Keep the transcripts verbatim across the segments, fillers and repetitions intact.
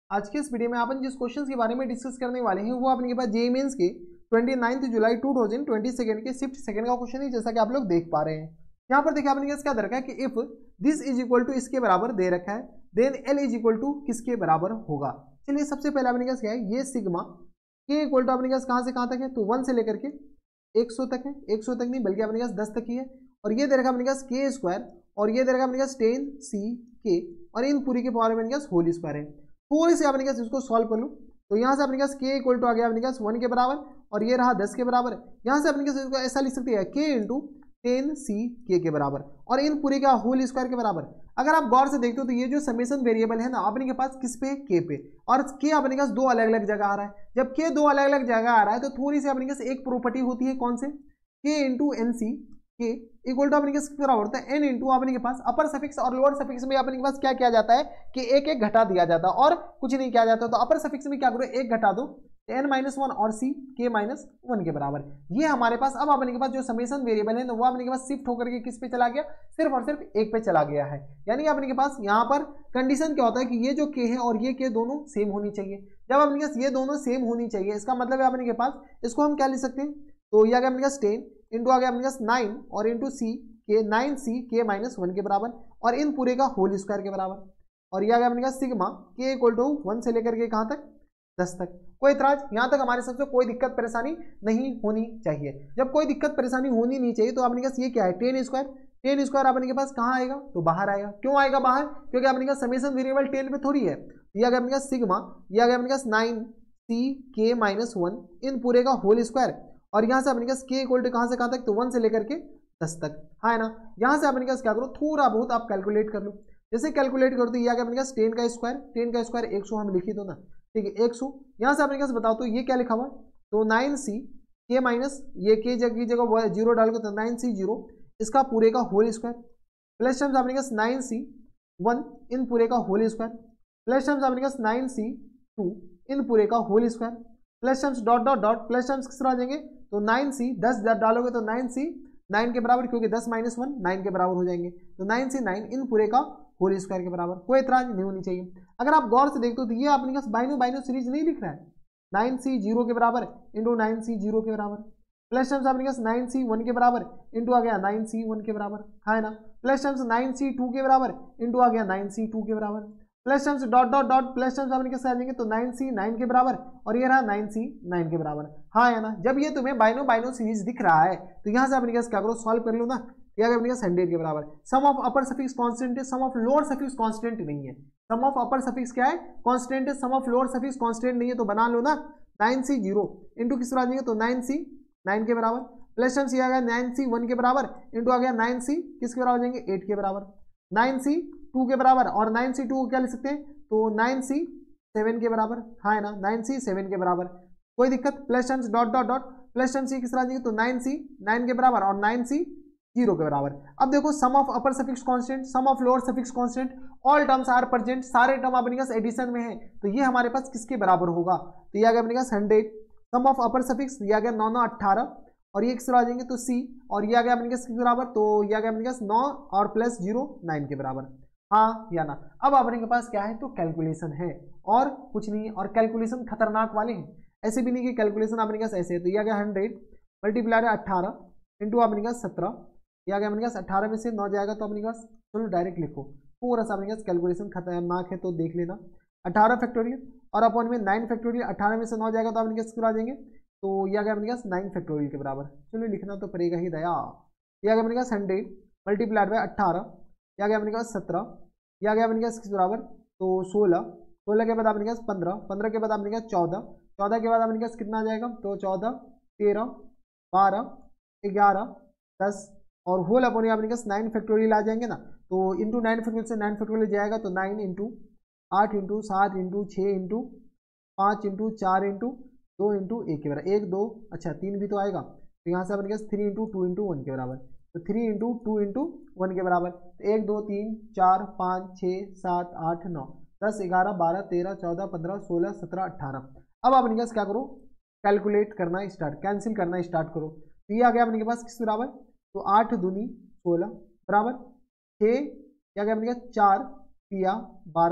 आज के इस वीडियो में अपन जिस क्वेश्चन के बारे में डिस्कस करने वाले हैं वो अपने के पास जेईई मेंस के उनतीस जुलाई दो हज़ार बीस के शिफ्ट सेकंड का क्वेश्चन है, जैसा कि आप लोग देख पा रहे हैं। यहाँ पर देखिए आपने क्या दे रखा है कि if this is equal to इसके बराबर दे रखा है then L is equal to किसके बराबर होगा। चलिए सबसे पहले आपने क्या है, ये सिग्मा के इक्वल टू आपने कहाँ से कहाँ तक है, तो वन से लेकर के एक सौ तक है, एक सौ तक नहीं बल्कि अपने पास दस तक ही है। और ये दे रखा अपने पास के स्क्वायर और ये दे रखा अपने पास टेन सी के और इन पूरी के पावर में अपने पास होल स्क्वायर है। थोड़ी से अपने पास इसको सॉल्व कर लूँ तो यहाँ से अपने पास के इक्वल टू आ गया अपने पास वन के बराबर और ये रहा दस के बराबर। यहाँ से अपने पास इसको ऐसा लिख सकते हैं के इंटू टेन सी के के बराबर और इन पूरी का होल स्क्वायर के बराबर। अगर आप गौर से देखते हो तो ये जो समेशन वेरिएबल है ना अपने के पास किस पे, के पे, और के अपने पास दो अलग अलग जगह आ रहा है। जब के दो अलग अलग जगह आ रहा है तो थोड़ी सी अपने पास एक प्रॉपर्टी होती है, कौन से, के इंटू एन सी के इक्वल टू अपने के बराबर होता है एन इंटू अपने के पास अपर सफिक्स और लोअर सफिक्स में अपने के पास क्या किया जाता है कि एक एक घटा दिया जाता है और कुछ नहीं किया जाता। तो अपर सफिक्स में क्या करो, एक घटा दो एन माइनस वन और सी के माइनस वन के बराबर। ये हमारे पास अब अपने के पास जो समेशन वेरिएबल है ना वो अपने के पास शिफ्ट होकर के किस पे चला गया, सिर्फ और सिर्फ एक पे चला गया है। यानी अपने के पास यहाँ पर कंडीशन क्या होता है कि ये जो के है और ये के दोनों सेम होनी चाहिए। जब अपने के पास ये दोनों सेम होनी चाहिए इसका मतलब है अपने के पास इसको हम क्या लिख सकते हैं, तो ये आ गया अपने पास टेन इंटू आ गया अपने पास नाइन और इंटू सी के नाइन सी के माइनस वन के बराबर और इन पूरे का होल स्क्वायर के बराबर। और ये आ गया अपने पास सिग्मा के इक्वल टू वन से लेकर के कहाँ तक, दस तक। कोई इतराज, यहाँ तक हमारे सबसे कोई दिक्कत परेशानी नहीं होनी चाहिए। जब कोई दिक्कत परेशानी होनी नहीं चाहिए तो अपने पास ये क्या है, टेन स्क्वायर। टेन स्क्वायर अपने के पास कहाँ आएगा, तो बाहर आएगा। क्यों आएगा बाहर, क्योंकि अपने पास समेशन वेरिएबल टेन पे थोड़ी है। ये आ गया अपने पास सिग्मा, ये आ गया अपने पास नाइन सी के माइनस वन इन पूरे का होल स्क्वायर और यहाँ से अपने पास के इक्वल टू कहाँ से कहाँ तक, तो वन से लेकर के दस तक, हाँ है ना। यहाँ से अपने पास क्या करो, थोड़ा बहुत आप कैलकुलेट कर लो। जैसे कैलकुलेट करो तो ये आ गया अपने पास टेन का स्क्वायर, टेन का स्क्वायर एक सौ हम लिखी दो ना, ठीक है एक सौ। यहाँ से अपने पास बताओ तो ये क्या लिखा हुआ, तो नाइन सी के माइनस ये के जगह जगह जीरो डाल के तो नाइन सी जीरो इसका पूरे का होल स्क्वायर प्लस टर्म्स अपने पास नाइन सी वन इन पूरे का होल स्क्वायर प्लस टर्म्स अपने पास नाइन सी टू इन पूरे का whole square plus terms dot dot dot plus terms किस तरह आ जाएंगे, तो नाइन सी दस डालोगे तो नाइन सी नाइन के बराबर, क्योंकि दस माइनस वन नाइन के बराबर हो जाएंगे, तो नाइन सी नाइन इन पूरे का होल स्क्वायर के बराबर। कोई इतराज नहीं होनी चाहिए। अगर आप गौर से देखते हो तो ये अपने पास बाइनो बाइनो सीरीज नहीं लिख रहा है, नाइन सी जीरो के बराबर इंटू नाइन सी जीरो के बराबर प्लस टर्म्स अपने पास नाइन सी वन के बराबर इंटू आ गया नाइन सी वन के बराबर, है ना। Plus terms nine C two के बराबर इंटू आ गया नाइन सी टू के बराबर plus terms dot dot dot plus terms अपने कैसे आ जाएंगे, तो नाइन सी नाइन के बराबर और ये रहा नाइन सी नाइन के बराबर, हाँ है ना। जब ये तुम्हें बाइनो बाइनो सीरीज दिख रहा है तो यहाँ से अपने कैसे क्या करो, सॉल्व कर लो ना। ये अपने पास हंड्रेड के बराबर। Sum of upper suffix constant है, sum of lower suffix constant नहीं है। सम ऑफ अपर सफिक्स क्या है, कांस्टेंट है, sum of lower suffix constant नहीं है, तो बना लो ना। नाइन सी जीरो इंटू किस तरह आ जाएंगे, तो नाइन सी नाइन के बराबर प्लस टर्म्स ये आ गया नाइन सी वन के बराबर इंटू आ गया नाइन सी किसके बराबर हो जाएंगे, एट के बराबर, नाइन सी टू के बराबर और नाइन सी टू को क्या लिख सकते हैं, तो नाइन सी सेवन के बराबर, हाँ है ना, नाइन सी सेवन के बराबर। कोई दिक्कत, plus terms dot dot dot plus terms किस तरह आ जाएंगे, तो नाइन सी नाइन के बराबर और नाइन सी जीरो के बराबर। अब देखो sum of upper suffix constant, sum of lower suffix constant, all terms are present, सारे टर्म अपने पास एडिशन में है, तो ये हमारे पास किसके बराबर होगा, तो ये आ गया अपने पास hundred. Sum of upper suffix ये आ गया नौ नौ अट्ठारह और ये किस तरह आ जाएंगे, तो सी और ये आ गया अपने पास किसके बराबर, तो ये आ गया अपने पास नौ और प्लस जीरो नाइन के बराबर, हाँ या ना। अब अपने के पास क्या है, तो कैलकुलेशन है और कुछ नहीं, और कैलकुलेशन खतरनाक वाले हैं, ऐसे भी नहीं कि कैलकुलेशन अपने पास ऐसे है। तो ये आ गया हंड्रेड मल्टीप्लाई अट्ठारह इंटू अपने पास सत्रह, ये आ गया अपने पास अट्ठारह में से नौ जाएगा तो अपने पास, चलो डायरेक्ट लिखो, पूरा सा अपने पास कैलकुलेशन खतरनाक है तो देख लेना। अठारह फैक्टोरियल और अपॉन में नाइन फैक्टोरियल, अठारह में से नौ जाएगा तो अपने पास आ जाएंगे, तो ये आ गया अपने पास नाइन फैक्टोरियल के बराबर। चलो लिखना तो पड़ेगा ही दया। ये आ गया अपने पास हंड्रेड मल्टीप्लाइड बाय अट्ठारह, ये आ गया अपने पास सत्रह, ये आ गया अपने पास किस बराबर, तो सोलह, सोलह के बाद अपने पास पंद्रह, पंद्रह के बाद अपने पास चौदह, चौदह के बाद अपने पास कितना आ जाएगा, तो चौदह, तेरह, बारह, ग्यारह, दस और होल अपॉन अपने पास नाइन फैक्टोरियल आ जाएंगे ना, तो इंटू नाइन फैक्टोरियल से नाइन फैक्टोरियल जाएगा तो नाइन इंटू आठ इंटू सात इंटू छः इंटू पाँच इंटू चार इंटू दो इंटू एक के बराबर, एक दो अच्छा तीन भी तो आएगा, तो यहाँ से अपने पास three into two into one के बराबर, तो three into two into one के बराबर, तो एक दो तीन चार पाँच छः सात आठ नौ दस ग्यारह बारह तेरह चौदह पंद्रह सोलह सत्रह अट्ठारह। अब अपने पास क्या करो, कैलकुलेट करना स्टार्ट, कैंसिल करना स्टार्ट करो। तो ये आ गया अपने के पास किस बराबर, तो आठ दूनी सोलह बराबर छः, क्या गया अपने पास चार पिया बारह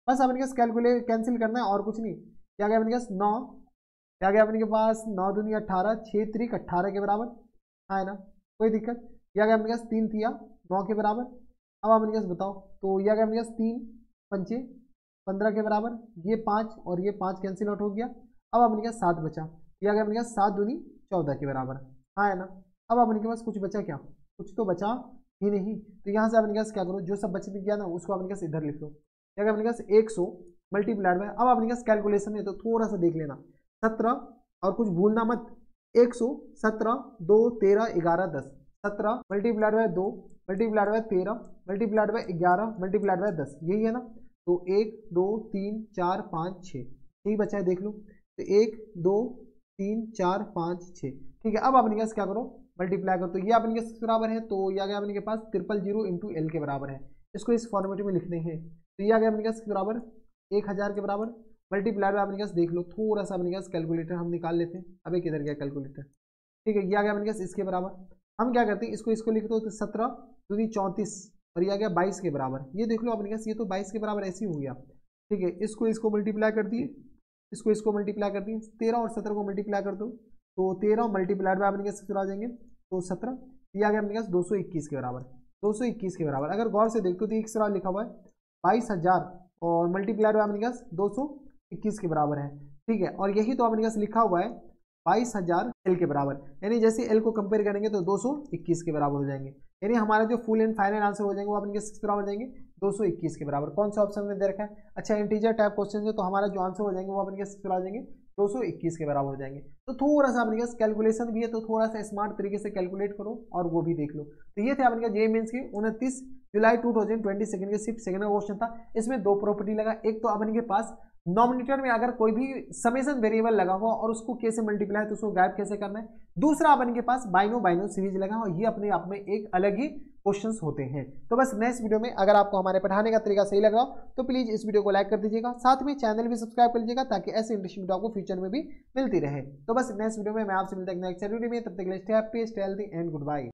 बस अपने पास कैलकुलेट कैंसिल करना है और कुछ नहीं। क्या गया अपने पास नौ, क्या गया अपने के पास नौ दूनी अट्ठारह, छः त्रिक अट्ठारह के बराबर, हाँ है ना, कोई दिक्कत। क्या गया अपने पास तीन तिया नौ के बराबर। अब अपने पास बताओ, तो यह गया अपने पास तीन पंचे पंद्रह के बराबर, ये पाँच और ये पाँच कैंसिल आउट हो गया। अब अपने पास सात बचा, यह गया अपने पास सात दूनी चौदह के बराबर, हाँ है ना। अब अपने के पास कुछ बचा क्या, कुछ तो बचा ही नहीं। तो यहाँ से अपने पास क्या करो, जो सब बच गया ना उसको अपने पास इधर लिख लो। क्या अपने पास एक सौ मल्टीप्लाइड में, अब अपने पास कैलकुलेशन है तो थोड़ा सा देख लेना, सत्रह और कुछ भूलना मत, एक सौ सत्रह दो तेरह ग्यारह दस, सत्रह मल्टीप्लाइड बाय दो मल्टीप्लाइड बाय तेरह मल्टीप्लाइड बाय ग्यारह मल्टीप्लाइड बाय दस, यही है ना। तो एक दो तीन चार पाँच छः, यही बचा है देख लो। तो एक दो तीन चार पाँच छः, ठीक है। अब अपने पास क्या करो, मल्टीप्लाई करो, तो ये अपने के बराबर है, तो यह गया अपने के पास ट्रिपल जीरो इंटू एल के बराबर है, इसको इस फॉर्मेट में लिखने हैं। तो यह गया अपने पास बराबर एक हज़ार के बराबर, मल्टीप्लाई में अपने पास देख लो, थोड़ा सा अपने पास कैलकुलेटर हम निकाल लेते हैं। अबे किधर गया कैलकुलेटर, ठीक है। यह गया अपने पास इसके बराबर, हम क्या करते हैं इसको इसको लिख दो, तो सत्रह दूनी चौंतीस और यह गया बाईस के बराबर, ये देख लो अपने पास ये तो बाईस के बराबर ऐसे ही हो गया, ठीक है। इसको इसको मल्टीप्लाई कर दिए, इसको इसको मल्टीप्लाई कर दिए, तेरह और सत्रह को मल्टीप्लाई कर दो, तो तेरह मल्टीप्लाइड में अपने पास आ जाएंगे तो सत्रह, ये आ गया अपने पास दो सौ इक्कीस के बराबर, दो सौ इक्कीस के बराबर। अगर गौर से देखते हो तो एक सौ लिखा हुआ है बाईस हजार और मल्टीप्लाइड में अपने पास दो सौ इक्कीस के बराबर है, ठीक है। और यही तो अपने पास लिखा हुआ है बाईस हजार एल के बराबर, यानी जैसे एल को कंपेयर करेंगे तो दो सौ इक्कीस के बराबर हो जाएंगे, यानी हमारा जो फुल एंड फाइनल आंसर हो जाएंगे वो अपने किस बराबर जाएंगे दो सौ इक्कीस के बराबर। कौन सा ऑप्शन में दे रखा है, अच्छा इंटीजर टाइप क्वेश्चन है, तो हमारा जो आंसर हो जाएंगे वो अपने किस बराबर जाएंगे दो सौ इक्कीस के बराबर हो जाएंगे। तो थोड़ा सा अपने पास कैलकुलेशन भी है, तो थोड़ा सा स्मार्ट तरीके से कैलकुलेट करो और वो भी देख लो। तो ये थे अपने जे मेंस के उनतीस जुलाई टू थाउजेंड ट्वेंटी सेकंड के शिफ्ट सेकंड का क्वेश्चन था। इसमें दो प्रॉपर्टी लगा, एक तो अपने के पास नॉमिनेटर में अगर कोई भी समेशन वेरिएबल लगा हुआ और उसको कैसे मल्टीप्लाई तो उसको गायब कैसे करना है, दूसरा अपन के पास बाइनो बाइनो सीरीज लगा और ये अपने आप में एक अलग ही क्वेश्चंस होते हैं। तो बस नेक्स्ट वीडियो में अगर आपको हमारे पढ़ाने का तरीका सही लग रहा हो तो प्लीज इस वीडियो को लाइक कर दीजिएगा, साथ में चैनल भी सब्सक्राइब कर लीजिएगा ताकि ऐसी इंटरेस्टिंग वीडियो आपको फ्यूचर में भी मिलती रहे। तो बस नेक्स्ट वीडियो में मैं आपसे मिलता हूं नेक्स्ट वीडियो में, तब तक के लिए stay happy stay healthy and good bye.